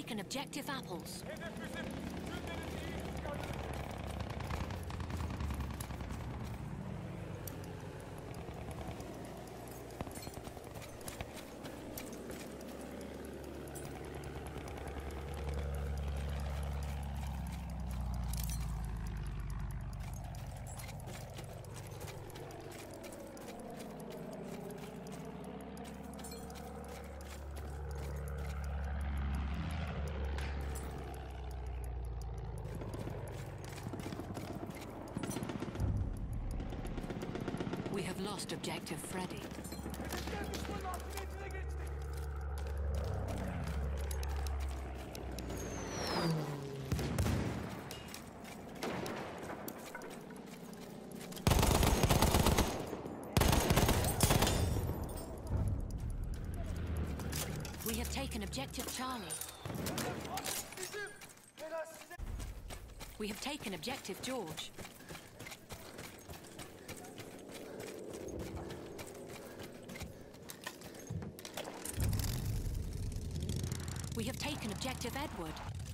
taken objective apples. We have lost objective Freddy. We have taken objective Charlie. We have taken objective George. We have taken objective Edward.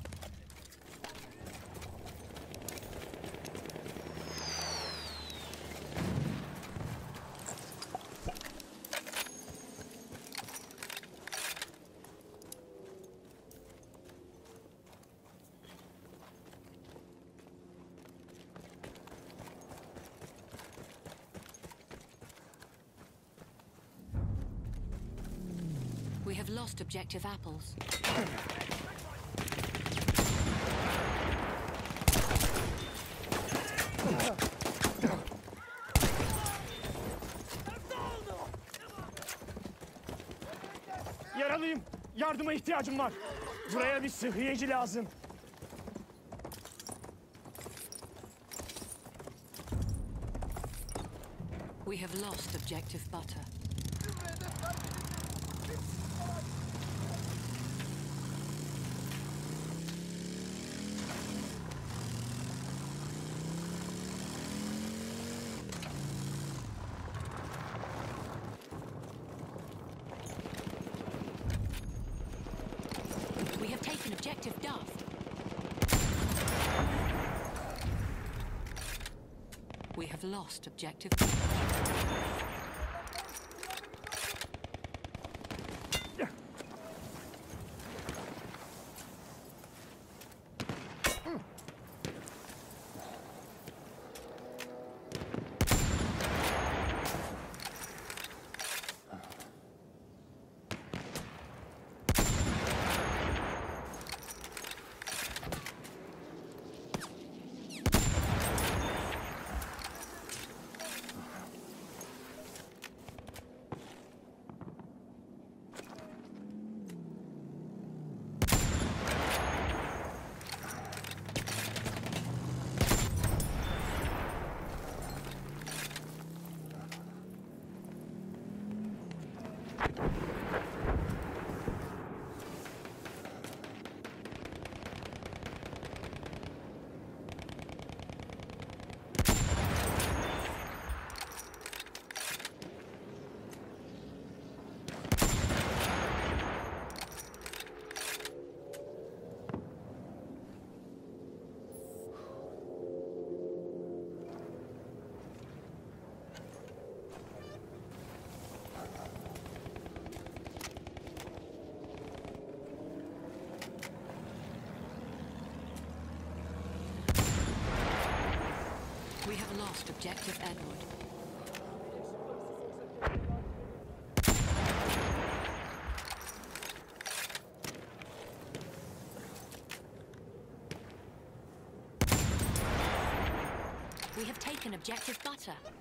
We have lost objective apples. Yaralıyım. Yardıma ihtiyacım var. Buraya bir sıhhiyeci lazım. We have lost objective butter. We have taken objective Duff. We have lost objective. We have lost objective Edward. We have taken objective butter.